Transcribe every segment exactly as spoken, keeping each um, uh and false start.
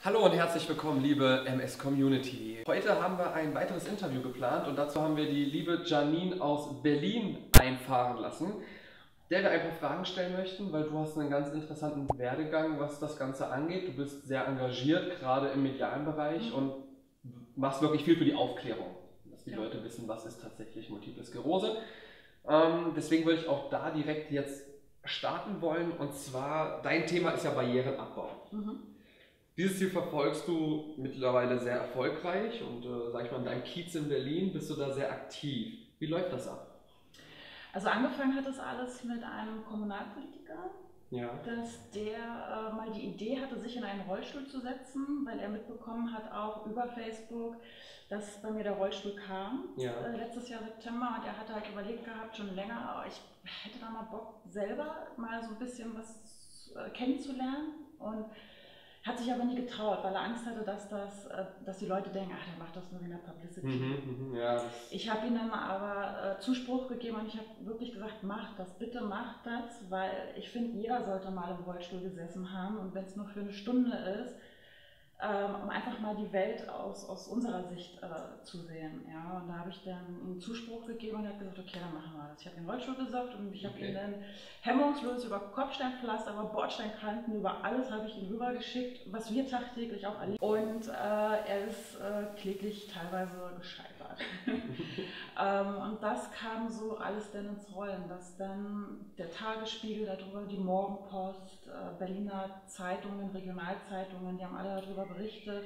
Hallo und herzlich willkommen, liebe M S-Community. Heute haben wir ein weiteres Interview geplant und dazu haben wir die liebe Janine aus Berlin einfahren lassen, der wir ein paar Fragen stellen möchten, weil du hast einen ganz interessanten Werdegang, was das Ganze angeht. Du bist sehr engagiert, gerade im medialen Bereich, und machst wirklich viel für die Aufklärung, dass die ja. Leute wissen, was ist tatsächlich Multiple Sklerose. Ähm, deswegen würde ich auch da direkt jetzt starten wollen, und zwar, dein Thema ist ja Barrierenabbau. Mhm. Dieses Ziel verfolgst du mittlerweile sehr erfolgreich und äh, sag ich mal, in deinem Kiez in Berlin bist du da sehr aktiv. Wie läuft das ab? Also angefangen hat das alles mit einem Kommunalpolitiker, ja. dass der äh, mal die Idee hatte, sich in einen Rollstuhl zu setzen, weil er mitbekommen hat, auch über Facebook, dass bei mir der Rollstuhl kam, ja. äh, letztes Jahr September, und er hatte halt überlegt gehabt, schon länger, aber ich hätte da mal Bock, selber mal so ein bisschen was äh, kennenzulernen, und hat sich aber nie getraut, weil er Angst hatte, dass, das, dass die Leute denken, ach, der macht das nur wegen der Publicity. Mhm, ja. Ich habe ihm dann aber äh, Zuspruch gegeben und ich habe wirklich gesagt, macht das, bitte macht das, weil ich finde, jeder sollte mal im Rollstuhl gesessen haben, und wenn es nur für eine Stunde ist, ähm, um einfach mal die Welt aus, aus unserer Sicht äh, zu sehen. Ja? Und da habe ich dann ihm Zuspruch gegeben und er hat gesagt, okay, dann machen wir das. Ich habe den Rollstuhl besorgt und ich habe okay. ihn dann hemmungslos über Kopfsteinpflaster, über Bordsteinkanten, über alles habe ich ihn rübergeschickt, was wir tagtäglich auch erleben. Und äh, er ist äh, kläglich teilweise gescheitert. ähm, und das kam so alles dann ins Rollen, dass dann der Tagesspiegel darüber, die Morgenpost, äh, Berliner Zeitungen, Regionalzeitungen, die haben alle darüber berichtet.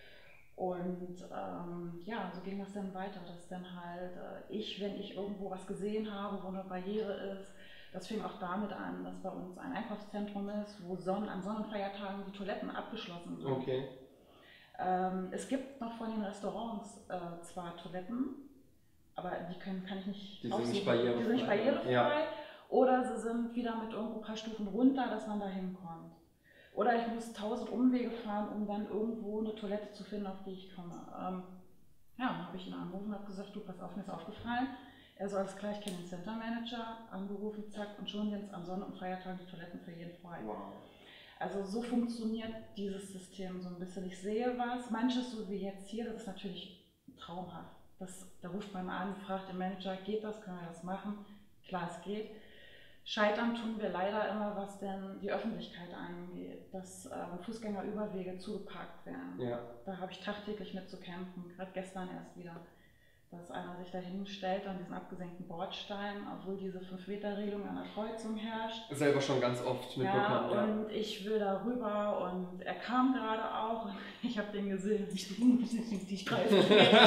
Und ähm, ja, so ging das dann weiter, dass dann halt äh, ich, wenn ich irgendwo was gesehen habe, wo eine Barriere ist, das fing auch damit an, dass bei uns ein Einkaufszentrum ist, wo Sonnen, an Sonnenfeiertagen die Toiletten abgeschlossen sind. Okay. Ähm, es gibt noch von den Restaurants äh, zwar Toiletten, aber die können, kann ich nicht Die sind nicht barrierefrei. Die sind nicht barrierefrei. Ja. Oder sie sind wieder mit irgendwo ein paar Stufen runter, dass man da hinkommt. Oder ich muss tausend Umwege fahren, um dann irgendwo eine Toilette zu finden, auf die ich komme. Ähm, ja, dann habe ich ihn angerufen und habe gesagt, du, pass auf, mir ist aufgefallen. Er so, alles klar, ich kenne den Center Manager, angerufen, zack, und schon jetzt am Sonn- und Feiertagen die Toiletten für jeden frei. Wow. Also so funktioniert dieses System so ein bisschen. Ich sehe was, manches so wie jetzt hier, das ist natürlich traumhaft. Das, da ruft man an, fragt den Manager, geht das, können wir das machen? Klar, es geht. Scheitern tun wir leider immer, was denn die Öffentlichkeit angeht, dass äh, Fußgängerüberwege zugeparkt werden. Ja. Da habe ich tagtäglich mit zu kämpfen, gerade gestern erst wieder, dass einer sich da hinstellt an diesen abgesenkten Bordstein, obwohl diese fünf Meter Regelung an der Kreuzung herrscht. Selber schon ganz oft mitbekommen. Ja, und ja. ich will da rüber, und er kam gerade auch und ich habe den gesehen, ich so, die Streifen.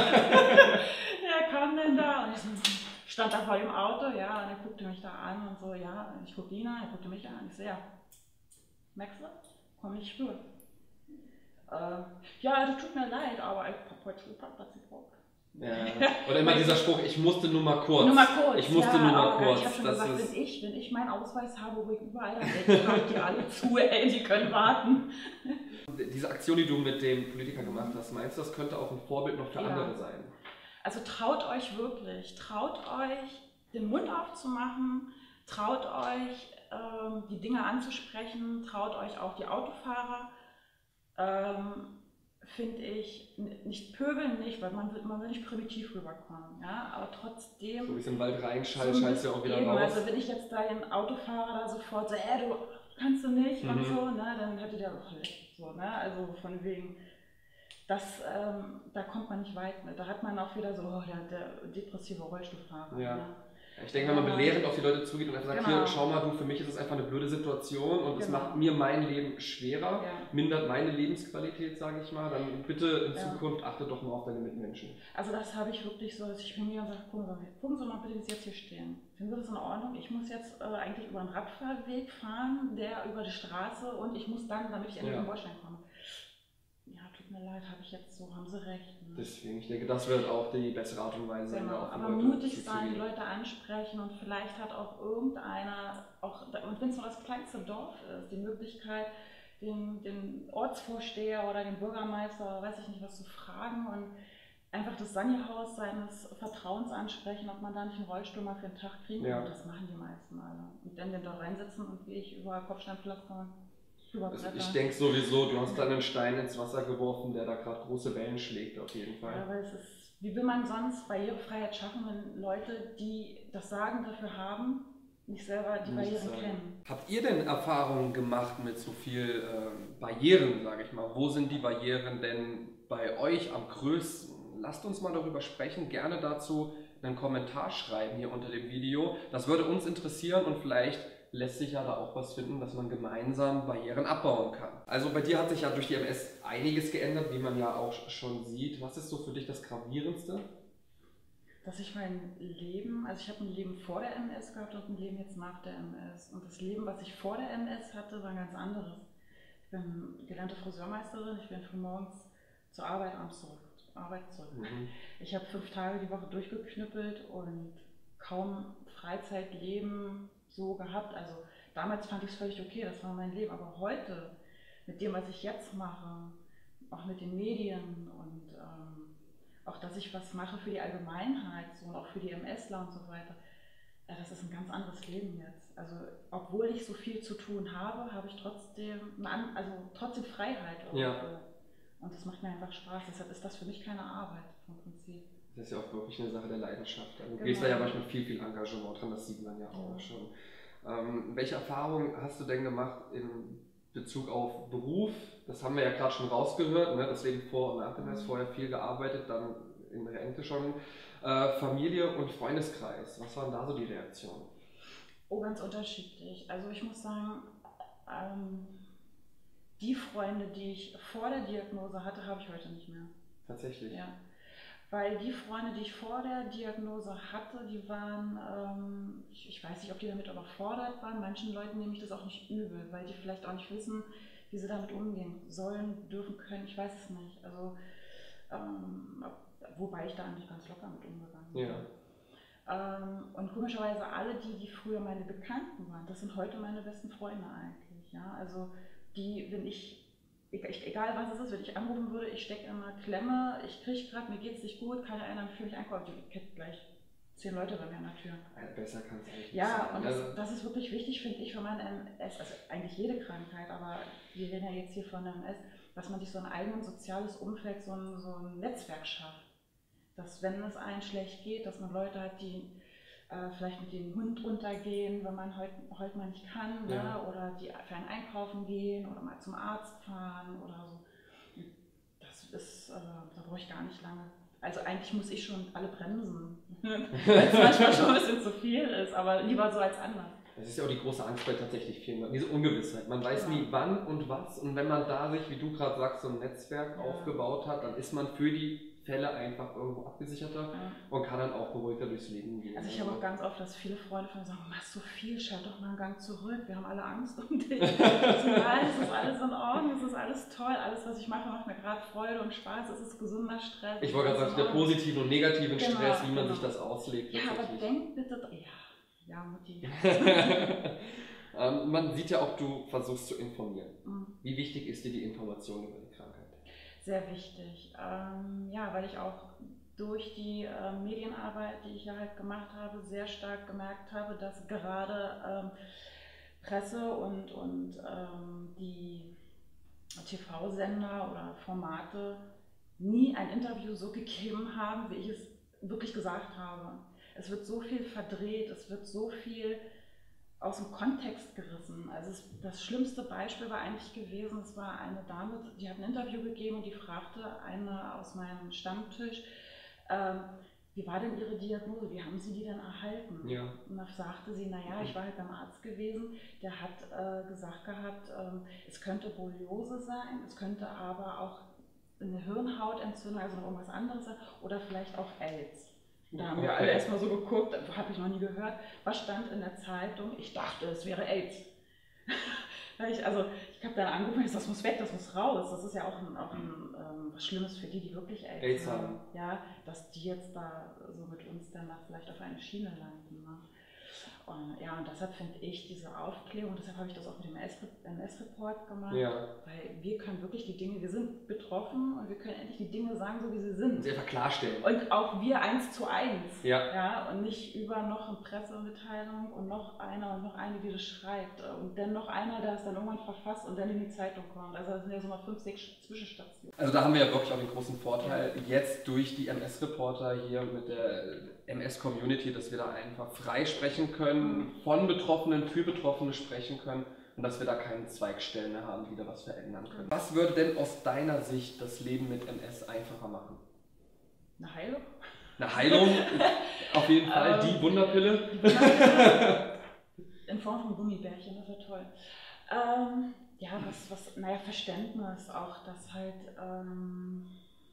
Er kam dann da und ich stand da vor dem Auto, ja, und er guckte mich da an und so, ja, ich guckte ihn an, er guckte mich an, ich so, ja, merkst du, komm nicht früher. Äh, ja, das tut mir leid, aber ich hab heute schon gepackt, was ich brauche. Ja. Oder immer dieser Spruch, ich musste nur mal kurz. Nur mal kurz. Ich musste ja, nur mal kurz. Ich habe schon das gesagt, ist... wenn, ich, wenn ich meinen Ausweis habe, wo ich überall da weg, die alle zu, ey, die können warten. Diese Aktion, die du mit dem Politiker gemacht hast, meinst du, das könnte auch ein Vorbild noch für ja. andere sein? Also traut euch wirklich, traut euch, den Mund aufzumachen, traut euch, ähm, die Dinge anzusprechen, traut euch auch die Autofahrer. Ähm, finde ich, nicht pöbeln nicht, weil man will, man will nicht primitiv rüberkommen, ja, aber trotzdem... So wie es in den Wald reinschallt, so schallst du ja auch wieder eben, raus. Also wenn ich jetzt da den Autofahrer da sofort so, äh, du kannst du nicht mhm. und so, ne, dann hätte der auch so, ne, also von wegen, das, ähm, da kommt man nicht weit mit, da hat man auch wieder so, oh, der, der depressive Rollstuhlfahrer. Ja. Ne? Ich denke, wenn man belehrend auf die Leute zugeht und einfach sagt, genau. hier, schau mal, du, für mich ist es einfach eine blöde Situation und es genau. macht mir mein Leben schwerer, ja. mindert meine Lebensqualität, sage ich mal, dann bitte in ja. Zukunft achte doch mal auf deine Mitmenschen. Also das habe ich wirklich so, dass ich mir mir sage, gucken Sie, gucken Sie mal bitte, wie Sie jetzt hier stehen. Finden Sie das in Ordnung? Ich muss jetzt äh, eigentlich über einen Radfahrweg fahren, der über die Straße, und ich muss dann, damit ich endlich ja. in den Bordstein komme. Ja, tut mir leid, habe ich jetzt so, haben Sie recht. Ne? Deswegen, ich denke, das wird auch die bessere Art und Weise sein. Genau, aber Leute mutig sein, die Leute ansprechen, und vielleicht hat auch irgendeiner, auch, und wenn es nur das kleinste Dorf ist, die Möglichkeit, den, den Ortsvorsteher oder den Bürgermeister, weiß ich nicht, was zu fragen und einfach das Sanihaus seines Vertrauens ansprechen, ob man da nicht einen Rollstuhl mal für einen Tag kriegen kann. Ja. Das machen die meisten alle. Und dann den da reinsetzen und wie ich über Kopfsteinpflaster. Also ich denke sowieso, du hast dann einen Stein ins Wasser geworfen, der da gerade große Wellen schlägt, auf jeden Fall. Ja, aber es ist, wie will man sonst Barrierefreiheit schaffen, wenn Leute, die das Sagen dafür haben, nicht selber die Nicht Barrieren sagen. kennen? Habt ihr denn Erfahrungen gemacht mit so viel ähm, Barrieren, sage ich mal? Wo sind die Barrieren denn bei euch am größten? Lasst uns mal darüber sprechen, gerne dazu einen Kommentar schreiben hier unter dem Video. Das würde uns interessieren und vielleicht lässt sich ja da auch was finden, dass man gemeinsam Barrieren abbauen kann. Also bei dir hat sich ja durch die M S einiges geändert, wie man ja auch schon sieht. Was ist so für dich das Gravierendste? Dass ich mein Leben, also ich habe ein Leben vor der M S gehabt und ein Leben jetzt nach der M S. Und das Leben, was ich vor der M S hatte, war ein ganz anderes. Ich bin gelernte Friseurmeisterin, ich bin früh morgens zur Arbeit, abends zurück, zur Arbeit zurück. Mhm. Ich habe fünf Tage die Woche durchgeknüppelt und kaum Freizeitleben so gehabt. Also damals fand ich es völlig okay, das war mein Leben. Aber heute, mit dem, was ich jetzt mache, auch mit den Medien und ähm, auch, dass ich was mache für die Allgemeinheit so, und auch für die MSler und so weiter, ja, das ist ein ganz anderes Leben jetzt. Also obwohl ich so viel zu tun habe, habe ich trotzdem, eine, also trotzdem Freiheit. Ja. Und das macht mir einfach Spaß. Deshalb ist das für mich keine Arbeit vom Prinzip. Das ist ja auch wirklich eine Sache der Leidenschaft. Du genau. gehst da ja manchmal viel, viel Engagement dran, das sieht man ja auch ja. schon. Ähm, welche Erfahrungen hast du denn gemacht in Bezug auf Beruf? Das haben wir ja gerade schon rausgehört, ne? Deswegen vor und nach dem M S, vorher viel gearbeitet, dann in Rente schon. Äh, Familie und Freundeskreis, was waren da so die Reaktionen? Oh, ganz unterschiedlich. Also ich muss sagen, ähm, die Freunde, die ich vor der Diagnose hatte, habe ich heute nicht mehr. Tatsächlich? Ja. Weil die Freunde, die ich vor der Diagnose hatte, die waren, ähm, ich, ich weiß nicht, ob die damit überfordert waren. Manchen Leuten nehme ich das auch nicht übel, weil die vielleicht auch nicht wissen, wie sie damit umgehen sollen, dürfen, können. Ich weiß es nicht. Also, ähm, wobei ich da eigentlich ganz locker mit umgegangen bin. Ja. Ähm, und komischerweise alle die, die früher meine Bekannten waren, das sind heute meine besten Freunde eigentlich. Ja? Also die, wenn ich egal was es ist, wenn ich anrufen würde, ich stecke in einer Klemme, ich kriege gerade, mir geht es nicht gut, kann einer für mich einkaufen, ich hätte gleich zehn Leute bei mir an der Tür. Ja, besser kann es eigentlich ja, nicht sein. Ja, und das, das ist wirklich wichtig, finde ich, für meine M S, also eigentlich jede Krankheit, aber wir reden ja jetzt hier von der M S, dass man sich so ein eigenes soziales Umfeld, so ein, so ein Netzwerk schafft. Dass, wenn es einem schlecht geht, dass man Leute hat, die äh, vielleicht mit dem Hund runtergehen, wenn man heute heut mal nicht kann, ja. ne? Oder die für einen einkaufen gehen oder mal zum Arzt fahren oder so. Das ist, äh, da brauche ich gar nicht lange. Also eigentlich muss ich schon alle bremsen, weil es manchmal schon ein bisschen zu viel ist, aber lieber so als anders. Das ist ja auch die große Angst bei tatsächlich vielen, diese Ungewissheit. Man weiß ja. nie wann und was, und wenn man da sich, wie du gerade sagst, so ein Netzwerk ja. aufgebaut hat, dann ist man für die Fälle einfach irgendwo abgesicherter ja. und kann dann auch beruhigter durchs Leben gehen. Also ich habe auch ganz oft, dass viele Freunde von mir sagen, du machst so viel, schalt doch mal einen Gang zurück, wir haben alle Angst um dich. Nein, es ist alles in Ordnung, es ist alles toll, alles was ich mache macht mir gerade Freude und Spaß, es ist gesunder Stress. Ich wollte gerade sagen, der positiven und negativen genau, Stress, wie man genau. sich das auslegt. Ja, aber denk bitte, ja, ja Mutti. ähm, man sieht ja auch, du versuchst zu informieren. Mhm. Wie wichtig ist dir die Information über die Krankheit? Sehr wichtig, ähm, ja, weil ich auch durch die äh, Medienarbeit, die ich ja halt gemacht habe, sehr stark gemerkt habe, dass gerade ähm, Presse und, und ähm, die T V-Sender oder Formate nie ein Interview so gegeben haben, wie ich es wirklich gesagt habe. Es wird so viel verdreht, es wird so viel aus dem Kontext gerissen. Also es, das schlimmste Beispiel war eigentlich gewesen, es war eine Dame, die hat ein Interview gegeben und die fragte eine aus meinem Stammtisch, ähm, wie war denn Ihre Diagnose, wie haben Sie die denn erhalten? Ja. Und da sagte sie, naja, ich war halt beim Arzt gewesen, der hat äh, gesagt gehabt, ähm, es könnte Borreliose sein, es könnte aber auch eine Hirnhautentzündung, also noch irgendwas anderes sein, oder vielleicht auch AIDS. Da haben wir alle erstmal so geguckt, habe ich noch nie gehört, was stand in der Zeitung? Ich dachte, es wäre AIDS. ich, also ich habe dann angerufen, das muss weg, das muss raus. Das ist ja auch, ein, auch ein, ähm, was Schlimmes für die, die wirklich AIDS, AIDS haben. haben. Ja, dass die jetzt da so mit uns dann vielleicht auf eine Schiene landen. Ne? Und, ja, und deshalb finde ich diese Aufklärung, deshalb habe ich das auch mit dem M S-Report gemacht, ja. weil wir können wirklich die Dinge, wir sind betroffen und wir können endlich die Dinge sagen, so wie sie sind. Sie einfach klarstellen. Und auch wir eins zu eins. Ja. Ja, und nicht über noch eine Pressemitteilung und noch einer und noch eine, die das schreibt. Und dann noch einer, der es dann irgendwann verfasst und dann in die Zeitung kommt. Also das sind ja so mal fünf, sechs Zwischenstationen. Also da haben wir ja wirklich auch den großen Vorteil, jetzt durch die M S-Reporter hier mit der M S-Community, dass wir da einfach frei sprechen können, von Betroffenen für Betroffene sprechen können und dass wir da keinen Zweigstellen mehr haben, die da was verändern können. Was würde denn aus deiner Sicht das Leben mit M S einfacher machen? Eine Heilung? Eine Heilung, auf jeden Fall, die Wunderpille. Die Wunderpille. In Form von Gummibärchen, das wäre toll. Ähm, ja, was, was, naja, Verständnis auch, dass halt, ähm,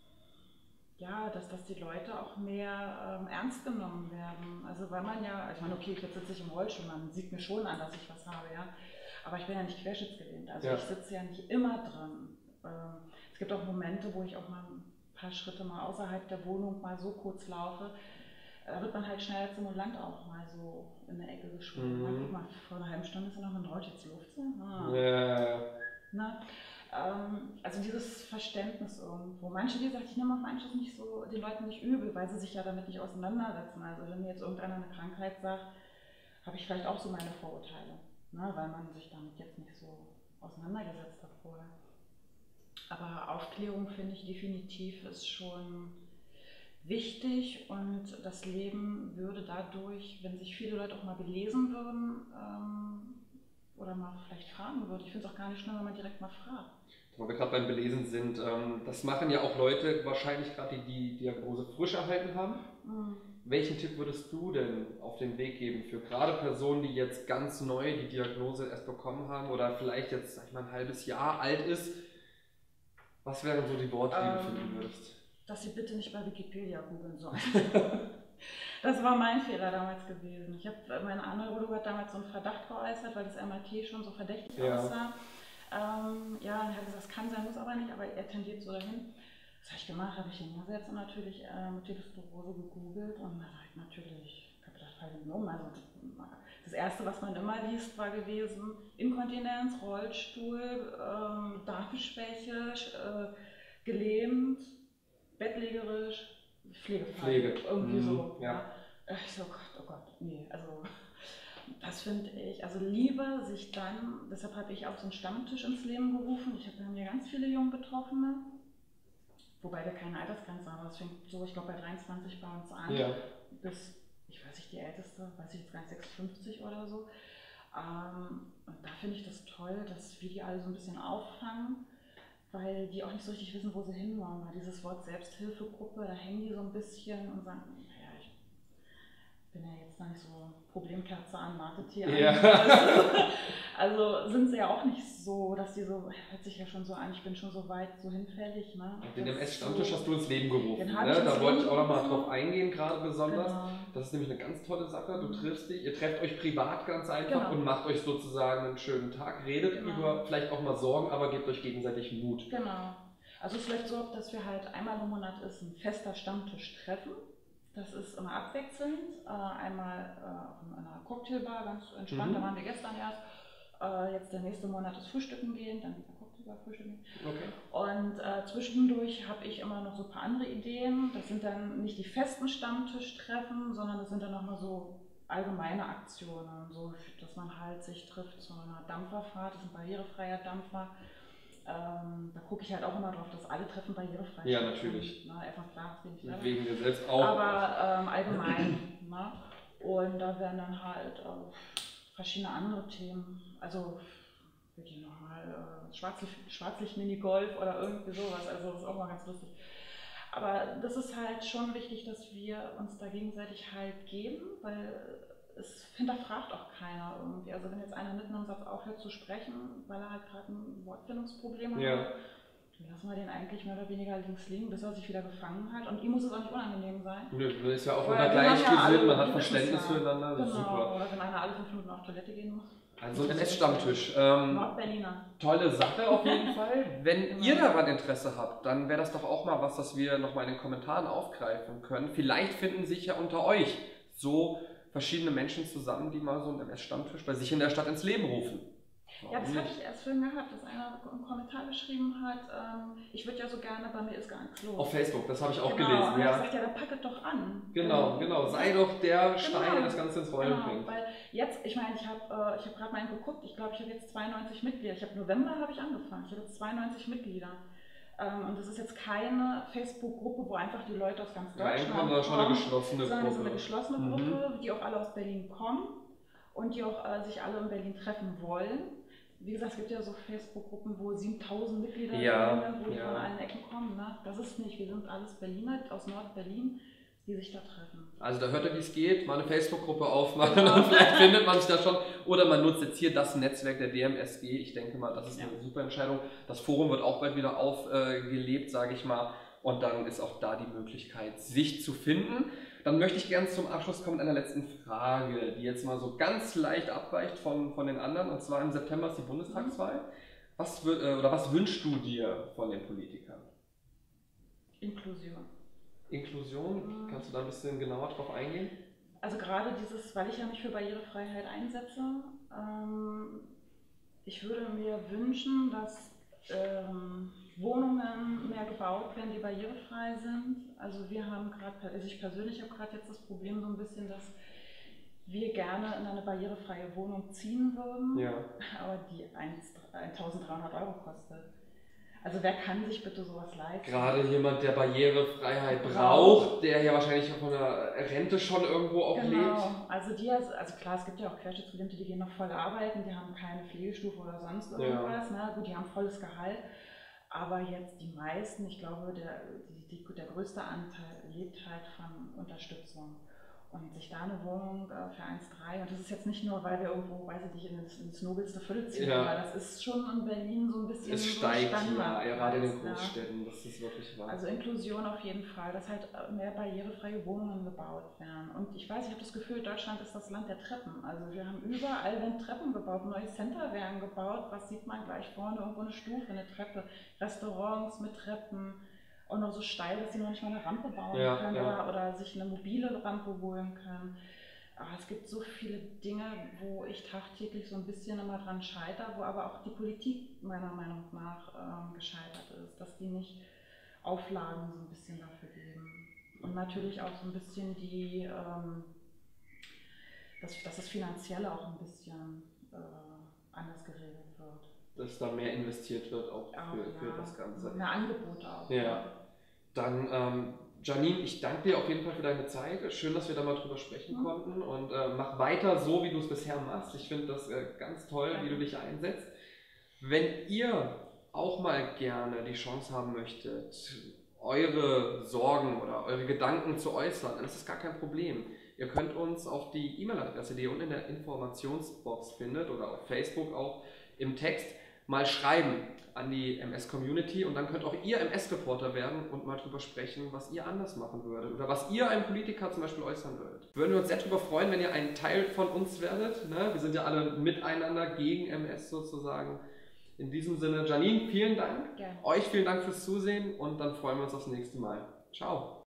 ja, dass, dass die Leute auch mehr ähm, ernst genommen werden. Also weil man ja, ich meine, okay, jetzt sitze ich im Rollstuhl, man sieht mir schon an, dass ich was habe, ja. Aber ich bin ja nicht querschnittsgelähmt, also ja. ich sitze ja nicht immer drin. Ähm, es gibt auch Momente, wo ich auch mal ein paar Schritte mal außerhalb der Wohnung mal so kurz laufe. Da wird man halt schnell zum Land auch mal so in der Ecke geschoben. Mhm. Guck mal, vor einer halben Stunde ist ja noch ein Rausch jetzt Luft. Ah. Ja. Na, ähm, also dieses Verständnis irgendwo. Manche, wie gesagt, ich nehme auch manches nicht so den Leuten nicht übel, weil sie sich ja damit nicht auseinandersetzen. Also wenn mir jetzt irgendeiner eine Krankheit sagt, habe ich vielleicht auch so meine Vorurteile, ne, weil man sich damit jetzt nicht so auseinandergesetzt hat vorher. Aber Aufklärung finde ich definitiv ist schon wichtig und das Leben würde dadurch, wenn sich viele Leute auch mal belesen würden ähm, oder mal vielleicht fragen würden. Ich finde es auch gar nicht schlimm, wenn man direkt mal fragt. Wo wir gerade beim Belesen sind, ähm, das machen ja auch Leute wahrscheinlich gerade, die die Diagnose frisch erhalten haben. Mhm. Welchen Tipp würdest du denn auf den Weg geben für gerade Personen, die jetzt ganz neu die Diagnose erst bekommen haben oder vielleicht jetzt, sag ich mal, ein halbes Jahr alt ist? Was wären so die Worte, die ähm, du finden würdest? Dass sie bitte nicht bei Wikipedia googeln sollen. Das war mein Fehler damals gewesen. Ich habe, mein Neurologe hat damals so einen Verdacht geäußert, weil das M R T schon so verdächtig ja. aussah. Ähm, ja, und er hat gesagt, das kann sein, muss aber nicht, aber er tendiert so dahin. Was habe ich gemacht? Habe ich hingesetzt und natürlich äh, Multiple Sklerose gegoogelt und da war ich natürlich, ich habe gedacht, fall den um. Also das erste, was man immer liest, war gewesen Inkontinenz, Rollstuhl, ähm, Darmschwäche, äh, gelähmt, bettlägerisch, Pflegefall. Pflege. Irgendwie mhm, so. Ja. Ja. Ich so, oh Gott, oh Gott, nee, also das finde ich, also lieber sich dann, deshalb habe ich auch so einen Stammtisch ins Leben gerufen. Ich habe mir ganz viele Jung Betroffene, wobei wir keine Altersgrenze haben, das fängt so, ich glaube bei dreiundzwanzig bei uns an, ja. bis, ich weiß nicht, die Älteste, weiß ich jetzt gar nicht, sechsundfünfzig oder so. Ähm, und da finde ich das toll, dass wir die alle so ein bisschen auffangen, weil die auch nicht so richtig wissen, wo sie hinwollen. Weil dieses Wort Selbsthilfegruppe, da hängen die so ein bisschen und sagen, naja, ich bin ja jetzt noch nicht so Problemkerze an Marketier. Ja. Also sind sie ja auch nicht so, dass die so, hört sich ja schon so an, ich bin schon so weit, so hinfällig. Ne? Den M S-Stammtisch so, hast du ins Leben gerufen. Ne? Da Leben wollte ich auch noch mal drauf eingehen, gerade besonders. Genau. Das ist nämlich eine ganz tolle Sache. Du triffst dich, ihr trefft euch privat ganz einfach genau. und macht euch sozusagen einen schönen Tag, redet genau. über vielleicht auch mal Sorgen, aber gebt euch gegenseitig Mut. Genau. Also es ist vielleicht so, dass wir halt einmal im Monat ist ein fester Stammtisch treffen. Das ist immer abwechselnd. Einmal in einer Cocktailbar, ganz entspannt, mhm. da waren wir gestern erst. Jetzt der nächste Monat ist Frühstücken gehen, dann wieder Cocktailbar frühstücken. Okay. Und äh, zwischendurch habe ich immer noch so ein paar andere Ideen. Das sind dann nicht die festen Stammtischtreffen, sondern das sind dann nochmal so allgemeine Aktionen, so dass man halt sich trifft zu einer Dampferfahrt, das ist ein barrierefreier Dampfer. Ähm, da gucke ich halt auch immer drauf, dass alle Treffen barrierefrei sind. Ja, natürlich. Na, einfach klar, das bin ich wegen dir selbst auch. Aber ähm, allgemein. Na? Und da werden dann halt äh, verschiedene andere Themen, also wirklich nochmal äh, Schwarzlicht, Schwarzlicht-Minigolf oder irgendwie sowas, also das ist auch mal ganz lustig. Aber das ist halt schon wichtig, dass wir uns da gegenseitig halt geben, weil es hinterfragt auch keiner irgendwie. Also wenn jetzt einer mitten im Satz aufhört zu sprechen, weil er halt gerade ein Wortfindungsproblem hat, ja. dann lassen wir den eigentlich mehr oder weniger links liegen, bis er sich wieder gefangen hat. Und ihm muss es auch nicht unangenehm sein. Nö, man ist ja auch immer gleich gesinnt, man hat Verständnis füreinander, das genau. ist super. Oder wenn einer alle fünf Minuten auf Toilette gehen muss. Also ein M S-Stammtisch. Ähm, Nordberliner. Tolle Sache auf jeden Fall. Wenn genau. ihr daran Interesse habt, dann wäre das doch auch mal was, das wir nochmal in den Kommentaren aufgreifen können. Vielleicht finden sich ja unter euch so verschiedene Menschen zusammen, die mal so einen M S-Stammtisch bei sich in der Stadt ins Leben rufen. Warum ja, das habe ich erst vorhin gehabt, dass einer einen Kommentar geschrieben hat, ähm, ich würde ja so gerne, bei mir ist gar nichts los. Auf Facebook, das habe ich auch genau, gelesen. Und ja. ich gesagt, ja, dann pack es doch an. Genau, ähm, genau, sei doch der Stein, genau, der das Ganze ins Rollen genau, bringt. Weil jetzt, ich meine, ich habe äh, hab gerade mal geguckt, ich glaube, ich habe jetzt zweiundneunzig Mitglieder. Ich habe November habe ich angefangen, ich habe jetzt zweiundneunzig Mitglieder. Ähm, und das ist jetzt keine Facebook-Gruppe, wo einfach die Leute aus ganz Deutschland kommen, sondern schon eine geschlossene sondern Gruppe. so eine geschlossene mhm. Gruppe, die auch alle aus Berlin kommen und die auch äh, sich alle in Berlin treffen wollen. Wie gesagt, es gibt ja so Facebook-Gruppen, wo siebentausend Mitglieder ja, sind, wo die ja. von allen Ecken kommen. Ne? Das ist nicht, wir sind alles Berliner aus Nord-Berlin, die sich da treffen. Also da hört ihr, wie es geht, mal eine Facebook-Gruppe aufmachen genau. und vielleicht findet man sich da schon. Oder man nutzt jetzt hier das Netzwerk der D M S G. Ich denke mal, das ist eine ja. super Entscheidung. Das Forum wird auch bald wieder aufgelebt, äh, sage ich mal. Und dann ist auch da die Möglichkeit, sich zu finden. Dann möchte ich gerne zum Abschluss kommen mit einer letzten Frage, die jetzt mal so ganz leicht abweicht von, von den anderen. Und zwar im September ist die Bundestagswahl. Was, oder was wünschst du dir von den Politikern? Inklusion. Inklusion? Mhm. Kannst du da ein bisschen genauer drauf eingehen? Also gerade dieses, weil ich ja mich für Barrierefreiheit einsetze, ähm, ich würde mir wünschen, dass ähm, Wohnungen mehr gebaut werden, die barrierefrei sind. Also wir haben gerade, also ich persönlich habe gerade jetzt das Problem so ein bisschen, dass wir gerne in eine barrierefreie Wohnung ziehen würden, ja. aber die eintausenddreihundert Euro kostet. Also wer kann sich bitte sowas leisten? Gerade jemand, der Barrierefreiheit braucht, der ja wahrscheinlich von der Rente schon irgendwo auch genau. lebt. Also die, also klar, es gibt ja auch Querschnittsgelähmte, die gehen noch voll arbeiten, die haben keine Pflegestufe oder sonst irgendwas. Ja. Ne? Gut, die haben volles Gehalt. Aber jetzt die meisten, ich glaube, der, die, die, der größte Anteil lebt halt von Unterstützung. Und sich da eine Wohnung äh, für eins Komma drei, und das ist jetzt nicht nur, weil wir irgendwo, weiß ich nicht, ins, ins nobelste Viertel ziehen, ja. weil das ist schon in Berlin so ein bisschen es so steigt Standard. Ja, gerade in den Großstädten, ja. das ist wirklich wahr. Also Inklusion auf jeden Fall, dass halt mehr barrierefreie Wohnungen gebaut werden. Und ich weiß, ich habe das Gefühl, Deutschland ist das Land der Treppen. Also wir haben überall werden Treppen gebaut, neue Center werden gebaut. Was sieht man gleich vorne? Irgendwo eine Stufe, eine Treppe, Restaurants mit Treppen. Und noch so steil, dass sie noch nicht mal eine Rampe bauen ja, können ja. Oder, oder sich eine mobile Rampe holen können. Aber es gibt so viele Dinge, wo ich tagtäglich so ein bisschen immer dran scheitere, wo aber auch die Politik meiner Meinung nach ähm, gescheitert ist, dass die nicht Auflagen so ein bisschen dafür geben. Und natürlich auch so ein bisschen die, ähm, dass, dass das Finanzielle auch ein bisschen äh, anders geregelt wird. Dass da mehr investiert wird auch, auch für, ja. für das Ganze. Mehr Angebote auch. Ja. Dann, ähm, Janine, ich danke dir auf jeden Fall für deine Zeit. Schön, dass wir da mal drüber sprechen mhm. konnten. Und äh, mach weiter so, wie du es bisher machst. Ich finde das äh, ganz toll, ja. wie du dich einsetzt. Wenn ihr auch mal gerne die Chance haben möchtet, eure Sorgen oder eure Gedanken zu äußern, dann ist das gar kein Problem. Ihr könnt uns auf die E-Mail-Adresse, die ihr unten in der Informationsbox findet oder auf Facebook auch im Text, mal schreiben an die M S-Community und dann könnt auch ihr M S-Reporter werden und mal drüber sprechen, was ihr anders machen würdet oder was ihr einem Politiker zum Beispiel äußern würdet. Würden wir uns sehr darüber freuen, wenn ihr ein Teil von uns werdet. Ne? Wir sind ja alle miteinander gegen M S sozusagen. In diesem Sinne, Janine, vielen Dank. Gerne. Euch vielen Dank fürs Zusehen und dann freuen wir uns aufs nächste Mal. Ciao.